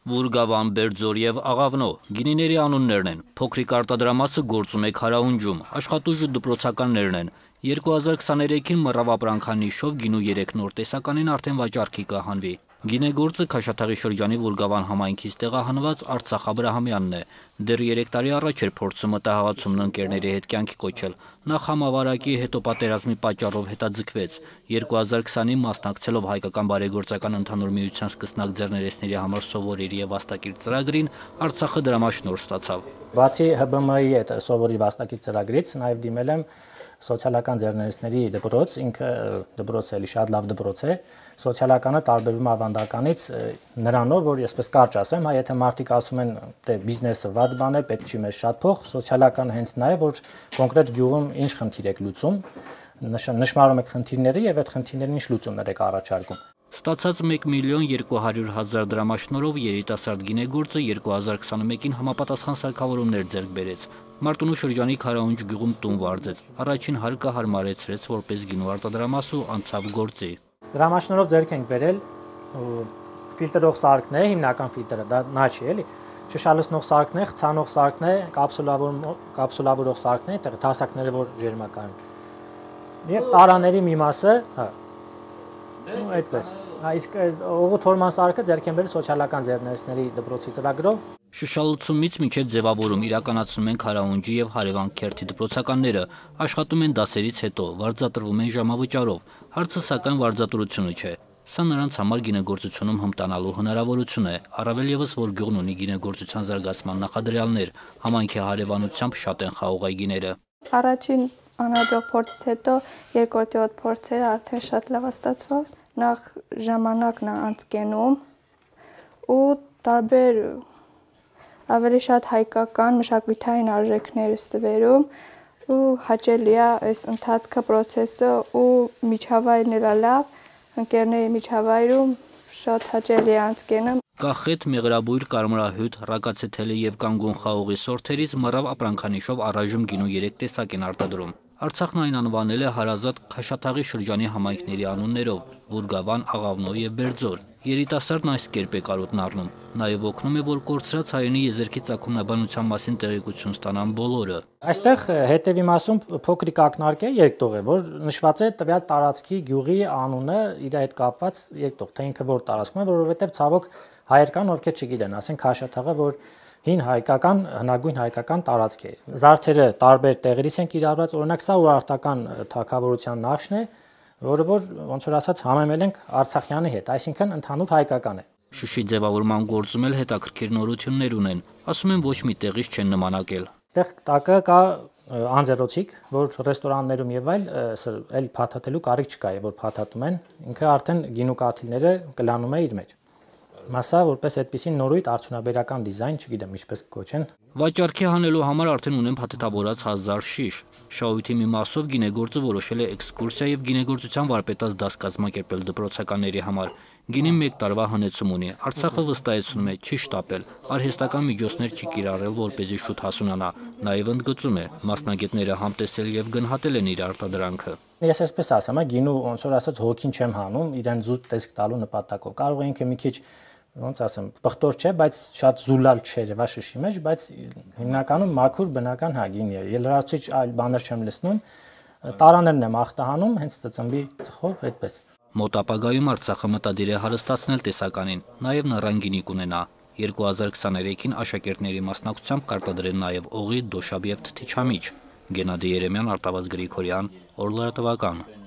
Վուրգավան, Բերձոր և Աղավնո գինիների անուններն են, փոքրիկ արտադրամասը գործում է Քարաունջում, աշխատուժը դպրոցականներն են, 2023-ին մռավ ապրանքանիշով գինու 3 նոր տեսականին արդեն վաճառքի կհանվի։ Գինեգործը Քաշաթաղի շրջանի Վուրգավան համայնքից տեղահանված Արցախ Աբրահամյանն է, դեռ 3 տարի առաջ էր փորձում մտահղացումն ընկերների հետ կյանքի կոչել, նախ համավարակի հետո պատերազմի պատճառով հետաձգվեց, 2020-ին մասնակցելով հայկական բարեգործական ընդհանուր միության սկսնակ ձեռներեցների համար սովորիր և վաստակիր ծրագրին, Արցախը դրամաշնորհ ստացավ։ Բացի ՀԲՄ-ի այդ սովորիր վաստակիր ծրագրից, նաև դիմել եմ սոցիալական ձեռներեցների դպրոց, ինքը դպրոցը էլի շատ լավ դպրոց է, սոցիալականը տարբերվում ավանդականից նրանով, որ այսպես կարճ ասեմ, եթե մարդիկ ասում են, թե բիզնեսը վատ բան է, պետք չի մեզ շատ փող, սոցիալականը հենց նա է, որ կոնկրետ գյուղում ինչ խնդիր եք լուծում, նշմարում եք խնդիրները եւ այդ խնդիրներին ինչ լուծումներ եք առաջարկում։ Ստացած 1.200.000 դրամաշնորհով երիտասարդ գինեգործը 2021-ին համապատասխան սարքավորումներ ձեռք բերեց։ Մարտունու շրջանի Քարաունջ գյուղում տուն վարձեց, առաջին հարկը հարմարեցրեց որպես գինու արտադրամաս ու անցավ գործի։ Դրամաշնորհով ձեռք ենք բերել ֆիլտրող սարքն է, հիմնական ֆիլտրը, դա նա չի էլի։ Շշալցնող սարքն է, խցանող սարքն է, կապսուլավորող սարքն է, այդտեղ դասակները որ ջերմական։ Եվ տարաների մի մասը, հա, այդպես։ Իսկ օղոթորման սարքը ձեռք են բերել սոցիալական ձեռներեցների դպրոցի ծրագրով։ Շշալցումից մինչև ձևավորում իրականացնում են Քարաունջի և Հարևան Քերթի դպրոցականները, աշխատում են դասերից հետո, վարձատրվում են ժամավճարով, հարցը սակայն վարձատրությունը չէ։ Սա նրանց համար գինեգործությունում հմտանալու հնարավորություն է, առավել ևս, որ գյուղն ունի գինեգործության զարգացման նախադրյալներ, համայնքի հարևանությամբ շատ են խաղող այգիները։ Առաջին անհաջող փորձից հետո երկրորդ փորձերը արդեն շատ լավ ստացավ։ Նախ ժամանակն է անցկենում ու տարբեր ավելի շատ հայկական մշակութային արժեքներ ստվերում ու հաճելի է այս ընթացքը process-ը ու միջավայրն էլ լավ, ընկերների միջավայրում շատ հաճելի է անցկենում։ Կախետ, մեղրաբույր, կարմրահյութ, ռակացեթելի և կանգուն խաղողի սորթերից մռավ ապրանքանիշով առայժմ գինու 3 տեսակ են արտադրում։ Արցախն այն անվանել է հարազատ Քաշաթաղի շրջանի համայնքների անուններով՝ Վուրգավան, Աղավնո և Բերձոր։ Երիտասարդն այս կերպ է կարոտն առնում, նաև օգնում է, որ կորցրած հայրենի եզերքի ծագումնաբանության մասին տեղեկություն ստանան բոլորը։ Այստեղ հետևի մասում փոքրիկ ակնարկ է երկտող է, որ նշված է տվյալ տարածքի գյուղի անունը իր հետ կապված երկտող, թե ինքը որ տարածքում է, որովհետև ցավոք հայեր կան, ովքեր չգիտեն, ասեն Քաշաթաղը, որ հին հայկական, հնագույն հայկական տարածք է։ Զարդերը տարբեր տեղերից են կիրառված, օրինակ սա ուրարտական թագավորության նախշն է, որը որ ոնց որ ասած համեմել ենք Արցախյանի հետ, այսինքն ընդհանուր հայկական է։ Շշի ձևավորման գործում էլ հետաքրքիր նորություններ ունեն, ասում են ոչ մի տեղից չեն նմանակել։ Այդտեղ տակը կա անձեռոցիկ, որ ռեստորաններում եւ այլ փաթաթելու կարիք չկա, որ փաթաթում են, ինքը արդեն գինու կաթիլները կլանում է իր մեջ։ Մասա որպես այդպիսի նորույթ արդյունաբերական դիզայն, չգիտեմ ինչպես կոչեն։ Վաճառքի հանելու համար արդեն ունեն փաթեթավորած 1000 շիշ։ Շահույթի մի մասով գինեգործը որոշել է էքսկուրսիա եւ գինեգործության վարպետաց դաս կազմակերպել դպրոցականների համար։ Գինին 1 տարվա հնեցում ունի։ Արցախը վստահեցնում է չի շտապել, արհեստական միջոցներ չի կիրառել, որպեսզի շուտ հասունանա։ Նաև ընդգծում է, մասնագետները համտեսել եւ գնահատել են իր արտադրանքը։ Ես այսպես ասեմ, գինու ոնց որ ասած հոգին չեմ հանում, իրեն զուտ տեսք տալու նպատակով։ Կարող է ինքը մի քիչ ոնց ասեմ, պղտոր չէ, բայց շատ զուլալ չէ երևա շշի մեջ, բայց հիմնականում մաքուր բնական գինի է։ Ելրացիչ այլ բաներ չեմ լցնում, տարաներն եմ ախտահանում, հենց ծծմբի ծխով այդպես։ Մոտ ապագայում Արցախը մտադիր է հարստացնել տեսականին, նաև նռան գինի կունենա։ 2023-ին աշակերտների մասնակցությամբ կարտադրեն նաև օղի, դոշաբ եւ թթիչամիջ։ Գենադի Երեմյան, Արտավազդ Գրիգորյան, Օրլրատվական։